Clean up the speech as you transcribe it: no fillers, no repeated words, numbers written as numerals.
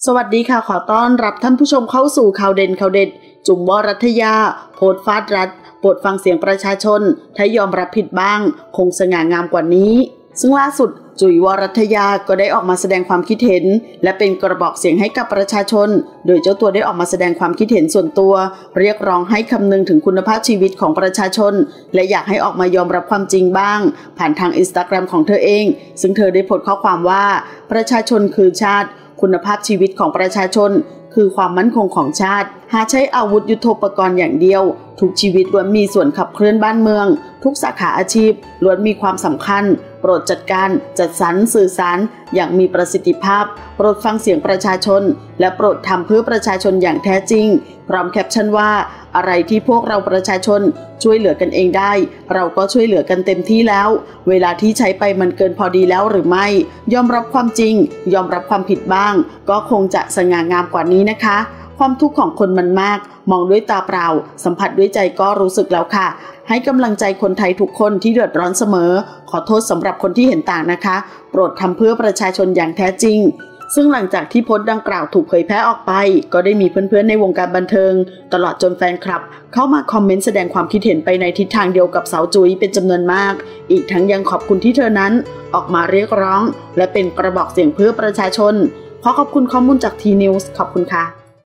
สวัสดีค่ะขอต้อนรับท่านผู้ชมเข้าสู่ข่าวเด่นข่าวเด็ดจุ๋มวรัตยาโพสต์ฟาดรัฐโปรดฟังเสียงประชาชนถ้ายอมรับผิดบ้างคงสง่างามกว่านี้ซึ่งล่าสุดจุ๋ยวรัตยาก็ได้ออกมาแสดงความคิดเห็นและเป็นกระบอกเสียงให้กับประชาชนโดยเจ้าตัวได้ออกมาแสดงความคิดเห็นส่วนตัวเรียกร้องให้คำนึงถึงคุณภาพชีวิตของประชาชนและอยากให้ออกมายอมรับความจริงบ้างผ่านทาง Instagram ของเธอเองซึ่งเธอได้โพสต์ข้อความว่าประชาชนคือชาติคุณภาพชีวิตของประชาชนคือความมั่นคงของชาติหาใช้อาวุธยุทโธปกรณ์อย่างเดียวทุกชีวิตล้วนมีส่วนขับเคลื่อนบ้านเมืองทุกสาขาอาชีพล้วนมีความสำคัญโปรดจัดการจัดสรรสื่อสารอย่างมีประสิทธิภาพโปรดฟังเสียงประชาชนและโปรดทำเพื่อประชาชนอย่างแท้จริงพร้อมแคปชั่นว่าอะไรที่พวกเราประชาชนช่วยเหลือกันเองได้เราก็ช่วยเหลือกันเต็มที่แล้วเวลาที่ใช้ไปมันเกินพอดีแล้วหรือไม่ยอมรับความจริงยอมรับความผิดบ้างก็คงจะสง่างามกว่านี้นะคะความทุกข์ของคนมันมากมองด้วยตาเปล่าสัมผัสด้วยใจก็รู้สึกแล้วค่ะให้กำลังใจคนไทยทุกคนที่เดือดร้อนเสมอขอโทษสำหรับคนที่เห็นต่างนะคะโปรดทำเพื่อประชาชนอย่างแท้จริงซึ่งหลังจากที่โพสต์ดังกล่าวถูกเผยแพร่ออกไปก็ได้มีเพื่อนๆในวงการบันเทิงตลอดจนแฟนคลับเข้ามาคอมเมนต์แสดงความคิดเห็นไปในทิศทางเดียวกับสาวจุ๋ยเป็นจำนวนมากอีกทั้งยังขอบคุณที่เธอนั้นออกมาเรียกร้องและเป็นกระบอกเสียงเพื่อประชาชนขอขอบคุณข้อมูลจากทีนิวส์ขอบคุณค่ะ